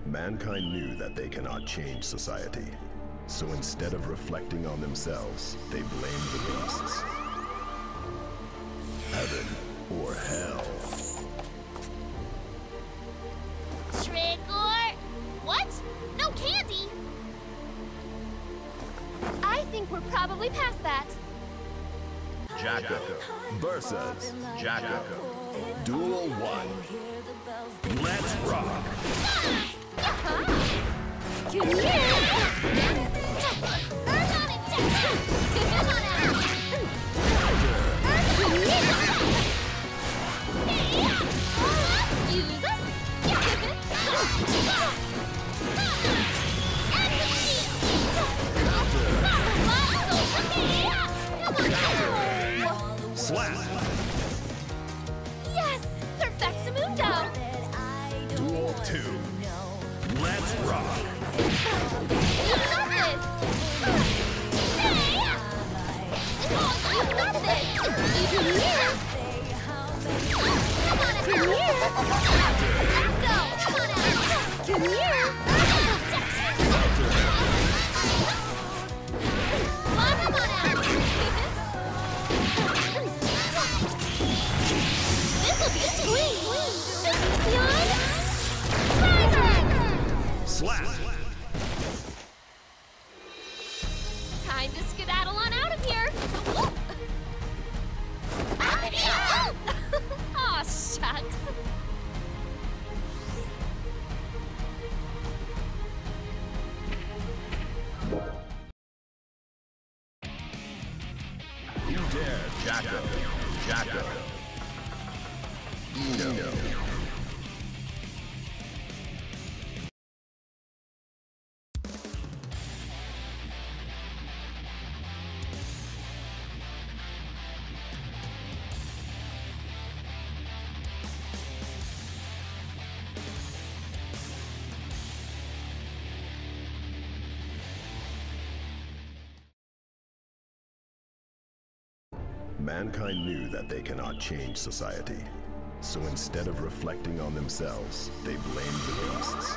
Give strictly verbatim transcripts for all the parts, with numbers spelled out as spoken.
Mankind knew that they cannot change society. So instead of reflecting on themselves, they blamed the beasts. Heaven or hell. Trick or... What? No candy! I think we're probably past that. Jacko versus Jacko. Duel one. Let's rock! Come here! Earth on it, Jacko! Come on out! Earth on it! Use us! Slap! Yes! Perfectamundo! Duel two. Let's rock! You got this! You got this! Even here! Come on out! Come here! Let's go! Come on out! Come here! Come on out! This'll be sweet! Elysion! Tiger! Slap! Time to skedaddle on out of here! Aw, shucks! You dare, Jacko. Jacko. Eno. Mankind knew that they cannot change society. So instead of reflecting on themselves, they blamed the beasts.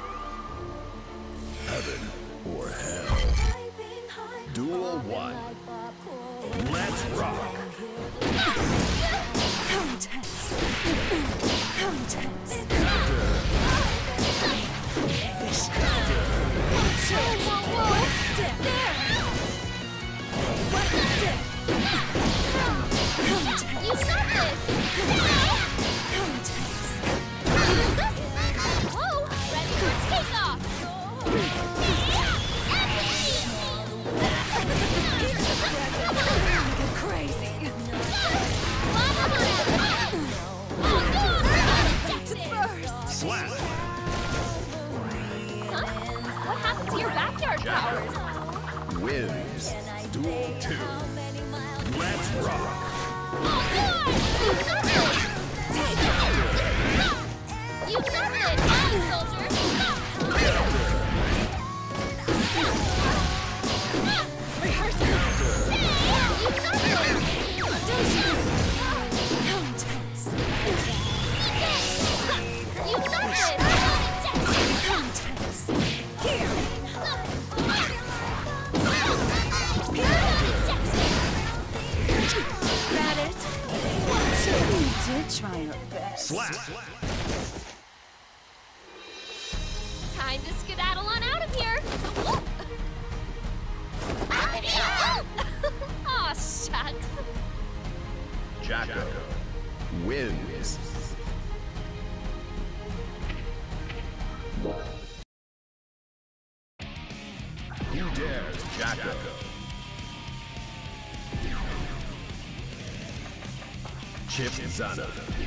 Heaven or hell. Duel one. Let's rock! Countess! Countess! Whoa, whoa, whoa! There! You got this! Whoa! Ready for takeoff! Crazy! Slap! Huh? What happened to your backyard powers? Wins. Duel two. Let's rock! Oh, good! You got this! Take it! You got this, fine, soldier! Rehearsal! You got this! Countess! You got this! Countess! Here! Got it? You did try your best. Slap! Time to skedaddle on out of here! Aw, shucks! Jacko wins. You dare, Jacko. Chip Zana.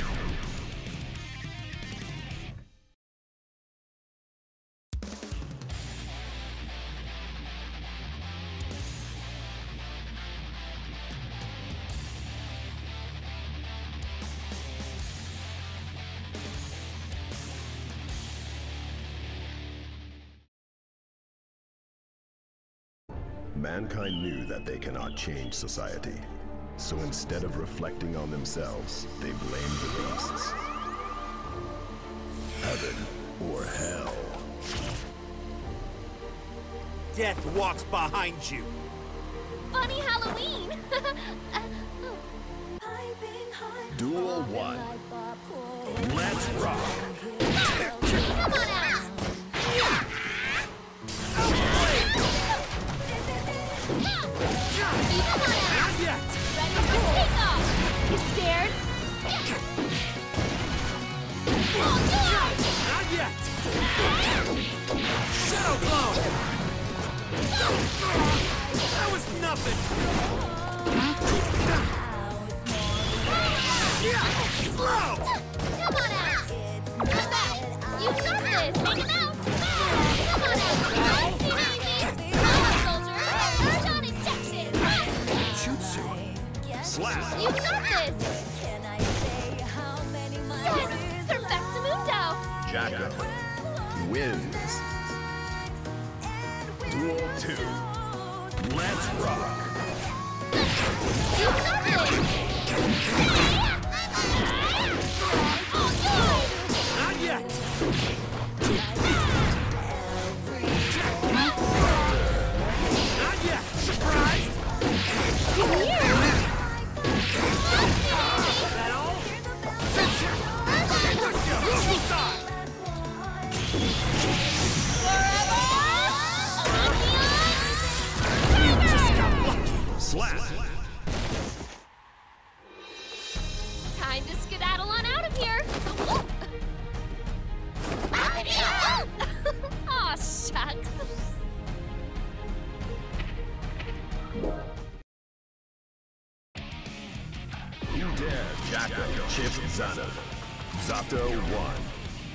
Mankind knew that they cannot change society. So instead of reflecting on themselves, they blamed the beasts. Heaven or hell. Death walks behind you. Funny Halloween! Duel one. Let's rock. Come on out! Come on out! Not yet. Ready for takeoff! You scared? Oh, God! Not yet. Shadow blow. That was nothing. Yeah, slow. Come on out! Come back! You got this! Hang it out! Come on out! Easy, easy! Come on, soldier! Urge on injection! Jutsu. Slap. You got this! Yes! Perfectamundo! Jacko wins. Duel two. Let's rock. You got this! Oh, good! Not yet. Not yet. Surprise. Come here! Is that all? Sensor. Let's go. Equal side. You just got lucky. Slap. Time to skedaddle on out of here! Aw, shucks! You dare Jacko chip Zato. Zato one.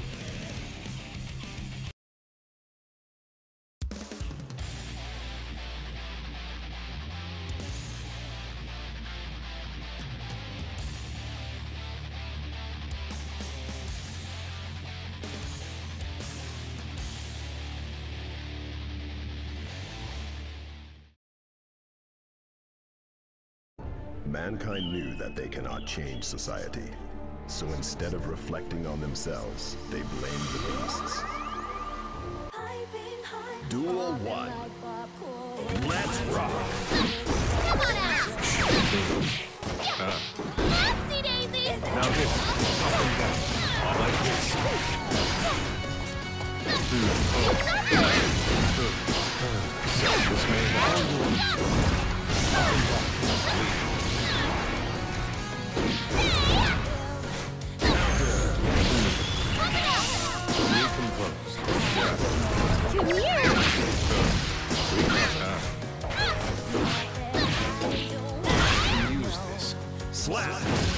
Mankind knew that they cannot change society. So instead of reflecting on themselves, they blamed the beasts. Duel one. Let's rock. Come on out! Nasty Daisy! Now this. Like this. Self-dismay. Recomposed. Come here! Use this. Slap.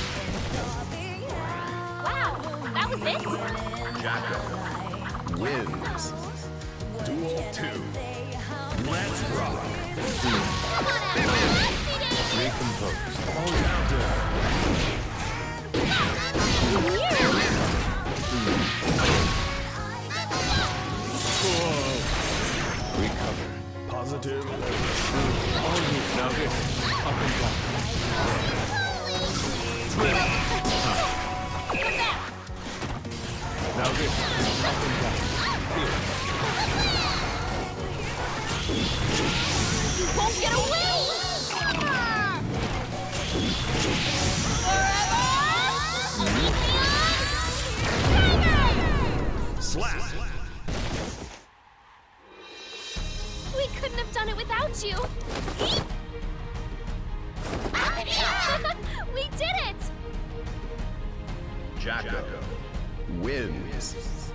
Wow, that was it? Jacko wins. Duel two. Let's rock. Come on out! Nasty Daisy! Recomposed. Come here! Recover. Positive. All you now this. Up and down. Come back! Now this. Up and down. Here. You won't get away! Slap. We couldn't have done it without you! We did it! Jacko wins.